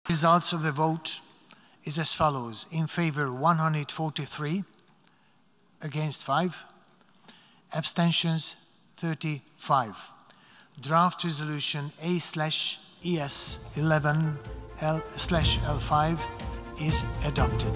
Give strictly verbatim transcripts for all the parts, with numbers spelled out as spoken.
Results of the vote is as follows: in favor one hundred forty-three, against five, abstentions thirty-five. Draft resolution A slash E S eleven L slash L five is adopted.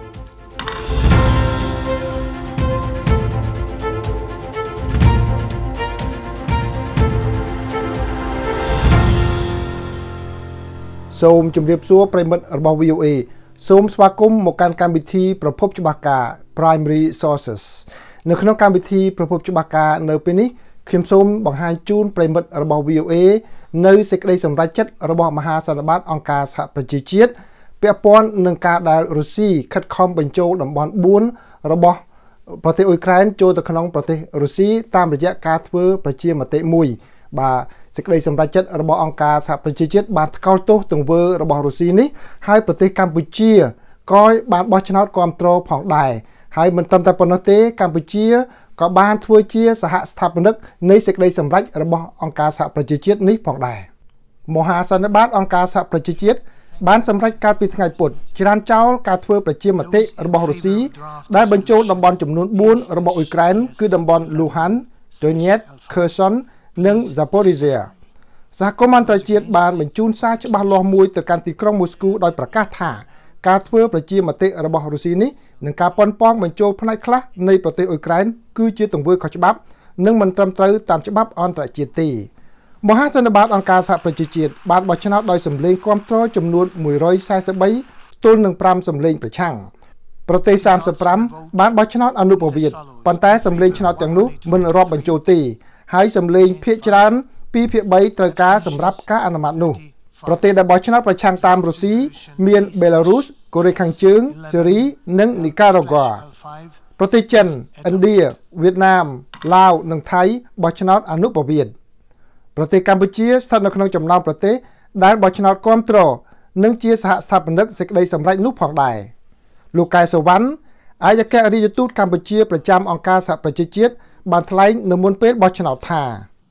សូមជម្រាបសួរប្រិមិត្តរបស់ V O A សូមស្វាគមន៍មកកាន់កម្មវិធីប្រភពច្បាស់ការ Primary Sources នៅក្នុងកម្មវិធីប្រភពច្បាស់ការនៅពេលនេះខ្ញុំសូមបង្ហាញជូនប្រិមិត្តរបស់ V O A នៅសេចក្តីសម្រេចចិត្តរបស់មហាសន្និបាតអង្គការសហប្រជាជាតិពាក់ព័ន្ធនឹងការដែលរុស្ស៊ីខិតខំបញ្ចូលតំបន់បួនរបស់ប្រទេសអ៊ុយក្រែនចូលទៅក្នុងប្រទេសរុស្ស៊ីតាមរយៈការធ្វើប្រជាមតិមួយបាទសេចក្តីសម្រេចចិត្តរបស់អង្គការសហប្រជាជាតិបានថ្កោលទោសទង្វើរបស់រុស្ស៊ីនេះហើយប្រទេសកម្ពុជាក៏បានបោះឆ្នោតគាំទ្រផងដែរហើយមិនត្រឹមតែប៉ុណ្ណោះទេកម្ពុជាក៏បានធ្វើជាសហស្ថាបនិកនៃសេចក្តីសម្រេចរបស់អង្គការសហប្រជាជាតិនេះផងដែរមហាសន្និបាតអង្គការសហប្រជាជាតិបានសម្រេចកាលពីថ្ងៃពុធច្រានចោលការធ្វើប្រជាមតិរបស់រុស្ស៊ីដែលបញ្ចូលតំបន់ចំនួនបួនរបស់អ៊ុយក្រែនគឺតំបន់ Luhansk, Donetsk, Kherson និង Zahpohrizhia សហគមន៍អន្តរជាតិបានបញ្ជូនសារច្បាស់លាស់មួយទៅកាន់ទីក្រុងមូស្គូដោយប្រកាសថាការធ្វើប្រជាមតិរបស់រុស្ស៊ីនេះនឹងការប៉ុនប៉ងបញ្ចូលផ្នែកខ្លះនៃប្រទេសអ៊ុយក្រែនគឺជាទង្វើខុសច្បាប់និងមិនត្រឹមត្រូវតាមច្បាប់អន្តរជាតិទេមហាសន្និបាតអង្គការសហប្រជាជាតិបានបោះឆ្នោតដោយសម្លេងគាំទ្រចំនួនមួយរយសែសិបបីទល់នឹងប្រាំសម្លេងប្រឆាំងប្រទេសសាមសិបប្រាំបានបោះឆ្នោតអនុប្រវេតប៉ុន្តែសម្លេងឆ្នោតទាំងនោះមិនរាប់បញ្ចូលទេហើយសម្លេងភាគច្រើនពីភាគបីត្រូវការសម្រាប់ការអនុម័តនោះប្រទេសដែលបោះឆ្នោតប្រឆាំងតាមរុស្ស៊ីមានបេឡារុសកូរ៉េខាងជើងសេរីនិងនីការ៉ាហ្គាប្រទេសចិនឥណ្ឌាវៀតណាមឡាវនិងថៃបោះឆ្នោតអនុប្រវេតប្រទេសកម្ពុជាស្ថិតនៅក្នុងចំណោមប្រទេសដែលបោះឆ្នោតគាំទ្រនិងជាសហស្ថាបនិកសេចក្តីសម្រេចនោះផងដែរលោកកែសវណ្ណអាយអគ្គរដ្ឋទូតកម្ពុជាប្រចាំអង្គការសហប្រជាជាតិបានថ្លែងនៅមុនពេលបោះឆ្នោតថា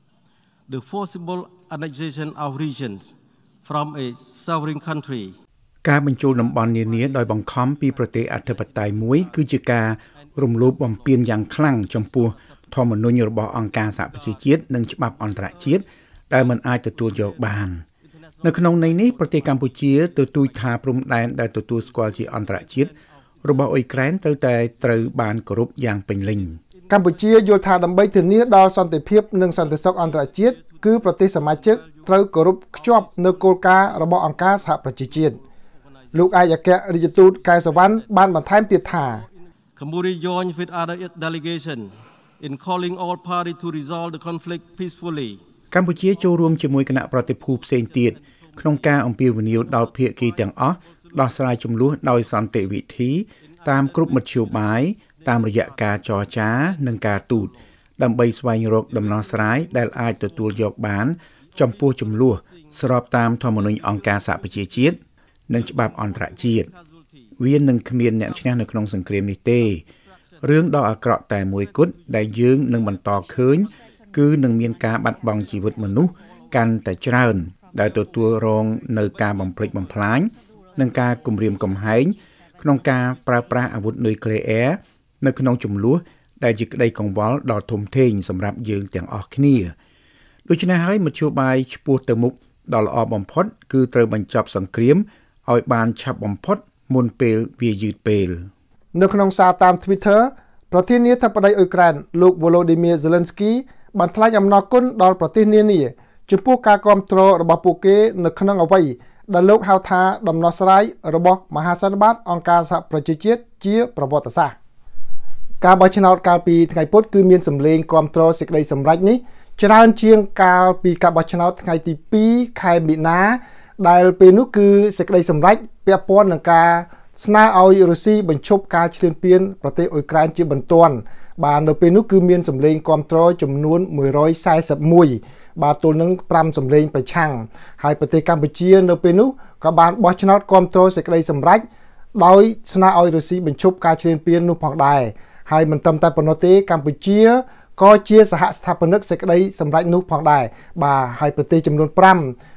The forcible annexation of regions from a sovereign country ការបញ្ចូលតំបន់នានាដោយបង្ខំពីប្រទេសអធិបតេយ្យមួយគឺជាការរំលោភបំពានយ៉ាងខ្លាំងចំពោះធម្មនុញ្ញរបស់អង្គការសហប្រជាជាតិនិងច្បាប់អន្តរជាតិដែលមិនអាចទទួលយកបាននៅក្នុងន័យនេះប្រទេសកម្ពុជាទទូចថាព្រំដែនដែលទទួលស្គាល់ជាអន្តរជាតិរបស់អ៊ុយក្រែនត្រូវតែត្រូវបានគោរពយ៉ាងពេញលេញកម្ពុជាយល់ថាដើម្បីធានាដល់សន្តិភាពនិងសន្តិសុខអន្តរជាតិគឺប្រទេសសមាជិកត្រូវគោរពខ្ជាប់នូវគោលការណ៍របស់អង្គការសហប្រជាជាតិលោកឯកអគ្គរដ្ឋទូតកែសវណ្ណបានបន្ថែមទៀតថា Cambodia joined with other delegation in calling all parties to resolve the conflict peacefully កម្ពុជាចូលរួមជាមួយគណៈប្រតិភូផ្សេងទៀតក្នុងការអំពាវនាវដល់ភាគីទាំងអស់ដោះស្រាយជម្លោះដោយសន្តិវិធីតាមគ្រប់មធ្យោបាយតាមរយៈការចរចានិងការទូតដើម្បីស្វែងរកដំណោះស្រាយដែលអាចទទួលយកបានចំពោះជម្លោះស្របតាមធម្មនុញ្ញអង្គការសហប្រជាជាតិនិងច្បាប់អន្តរជាតិវានឹងគ្មានអ្នកឈ្នះនៅក្នុងសង្គ្រាមនេះទេរឿងដ៏អាក្រក់តែមួយគត់ដែលយើងនឹងបន្តឃើញគឺនឹងមានការបាត់បង់ជីវិតមនុស្សកាន់តែច្រើនដែលទទួលរងនៅការបំផ្លិចបំផ្លាញនិងការគំរាមកំហែងក្នុងការប្រើប្រាស់អាវុធនុយក្លេអ៊ែរនៅក្នុងជម្លោះដែលជាក្តីកង្វល់ដ៏ធំធេងសម្រាប់យើងទាំងអស់គ្នាដូច្នេះហើយមធ្យោបាយឆ្ពោះទៅមុខដ៏ល្អបំផុតគឺត្រូវបញ្ចប់សង្គ្រាមឲ្យបានឆាប់បំផុតមុនពេលវាយឺតពេលនៅក្នុងសារតាម Twitter ប្រធានាធិបតីអ៊ុយក្រែនលោក Volodymyr Zelensky បានថ្លែងអំណរគុណដល់ប្រទេសនានាចំពោះការគាំទ្ររបស់ពួកគេនៅក្នុងអ្វីដែលលោកហៅថាដំណោះស្រាយរបស់មហាសន្និបាតអង្គការសហប្រជាជាតិជាប្រវត្តិសាស្ត្រការបោះឆ្នោតកាលពីថ្ងៃពុធគឺមានសម្លេងគាំទ្រសេចក្តីសម្រេចនេះច្រើនជាងកាលពីការបោះឆ្នោតថ្ងៃទីពីរខែមីនាដែលពេលនោះគឺសេចក្តីសម្រេចពាក់ព័ន្ធនឹងការស្នើឲ្យរុស្ស៊ីបញ្ឈប់ការឈ្លានពានប្រទេសអ៊ុយក្រែនជាបន្ទាន់បាទនៅពេលនោះគឺមានសម្លេងគាំទ្រចំនួនមួយរយសែសិបមួយបាទទល់នឹងប្រាំសម្លេងប្រឆាំងហើយប្រទេសកម្ពុជានៅពេលនោះក៏បានបោះឆ្នោតគាំទ្រសេចក្តីសម្រេចដោយស្នើឲ្យរុស្ស៊ីបញ្ឈប់ការឈ្លានពាននោះផងដែរហើយមិនត្រឹមតែប៉ុណ្ណោះទេកម្ពុជាក៏ជាសហស្ថាបនិកសេចក្តីសម្រេចនោះផងដែរបាទហើយប្រទេសចំនួនប្រាំ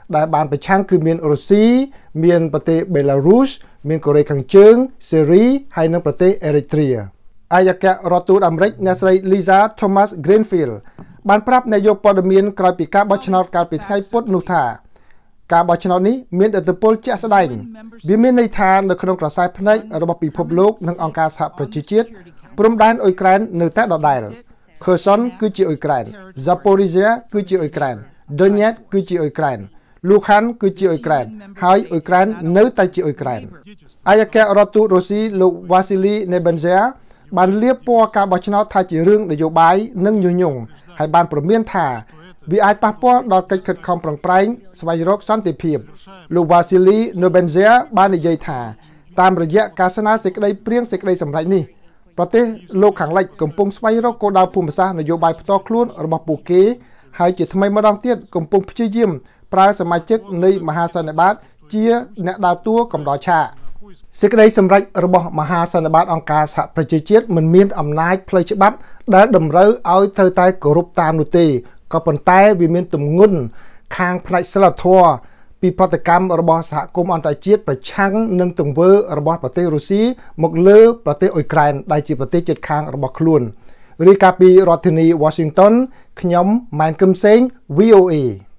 ដែលបានប្រឆាំងគឺមានរុស្ស៊ីមានប្រទេសបេឡារុសមានកូរ៉េខាងជើងសេរីហើយនិងប្រទេសអេរីត្រាអាយការដ្ឋទូតអាមេរិកអ្នកស្រី Lisa Thomas Greenfield បានប្រាប់នាយកព័ត៌មានក្រោយពីការបោះឆ្នោតកាលពីថ្ងៃពុធនោះថាការបោះឆ្នោតនេះមានឥទ្ធិពលជាក់ស្ដែងវាមានន័យថានៅក្នុងក្រសែភ្នែករបស់ពិភពលោកនិងអង្គការសហប្រជាជាតិព្រំដែនអ៊ុយក្រែននៅតែដដែល Kherson គឺជាអ៊ុយក្រែន Zahpohrizhia គឺជាអ៊ុយក្រែន Donetsk គឺជាអ៊ុយក្រែន Luhansk គឺជាអ៊ុយក្រែនហើយអ៊ុយក្រែននៅតែជាអ៊ុយក្រែនអាយការដ្ឋទូតរុស្ស៊ីលោក Vasily Nebenzia បានលាបពណ៌ការបោះឆ្នោតថាជារឿងនយោបាយនិងញុះញង់ហើយបានព្រមានថាវាអាចប៉ះពាល់ដល់កិច្ចខិតខំប្រឹងប្រែងស្វែងរកសន្តិភាពលោក Vasily Nebenzia បាននិយាយថាតាមរយៈការស្នើសេចក្តីព្រៀងសេចក្តីសម្រេចនេះប្រទេសលោកខាងលិចកំពុងស្វែងរកគោលដៅភូមិសាស្ត្រនយោបាយផ្ទាល់ខ្លួនរបស់ពួកគេហើយជាថ្មីម្ដងទៀតកំពុងព្យាយាមប្រើសមាជិកនៃមហាសន្និបាតជាអ្នកដើរតួកំដរឆាកសេចក្តីសម្រេចរបស់មហាសន្និបាតអង្គការសហប្រជាជាតិមិនមានអំណាចផ្លូវច្បាប់ដែលតម្រូវឲ្យត្រូវតែគោរពតាមនោះទេក៏ប៉ុន្តែវាមានទម្ងន់ខាងផ្នែកសិលធម៌ពីប្រតិកម្មរបស់សហគមន៍អន្តរជាតិប្រឆាំងនឹងទង្វើរបស់ប្រទេសរុស្ស៊ីមកលើប្រទេសអ៊ុយក្រែនដែលជាប្រទេសជិតខាងរបស់ខ្លួនរាយការណ៍ពីរដ្ឋធានី Washington ខ្ញុំម៉ែនគឹមសេង V O A